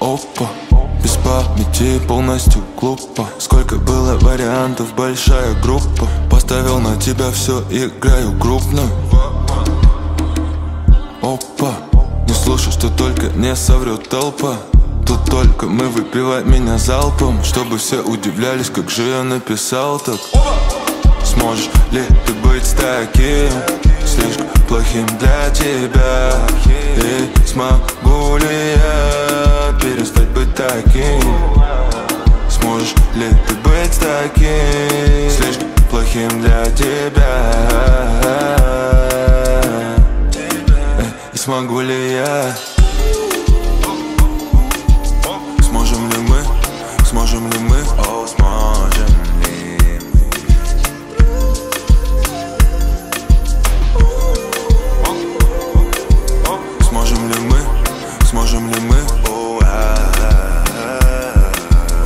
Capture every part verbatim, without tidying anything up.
Опа, без памяти полностью глупо. Сколько было вариантов, большая группа. Поставил на тебя все, играю крупно. Опа, не слушай, что только не соврет толпа. Тут только мы, выпивай меня залпом, чтобы все удивлялись, как же я написал так. Сможешь ли ты быть таким, слишком плохим для тебя? И смогу ли я перестать быть таким? Сможешь ли ты быть таким, слишком плохим для тебя? И смогу ли я? Сможем ли мы? Сможем ли мы? О, сможем ли мы? Сможем ли мы? Сможем ли мы? О, а -а -а.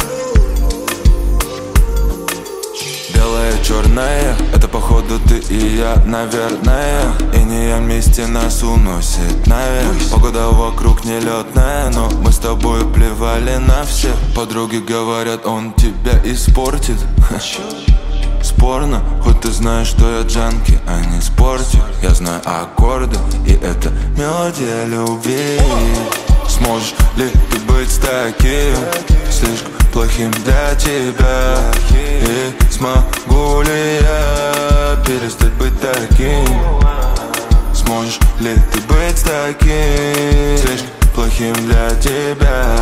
Белое, черное, это походу ты и я, наверное. И не я вместе нас уносит наверх. Погода вокруг нелетная, но мы с тобой плевали на все. Подруги говорят, он тебя испортит. Спорно, хоть ты знаешь, что я джанки, а не спортик. Я знаю аккорды, и это мелодия любви. Сможешь ли ты быть таким, слишком плохим для тебя? И смогу ли я перестать быть таким? Сможешь ли ты быть таким, слишком плохим для тебя?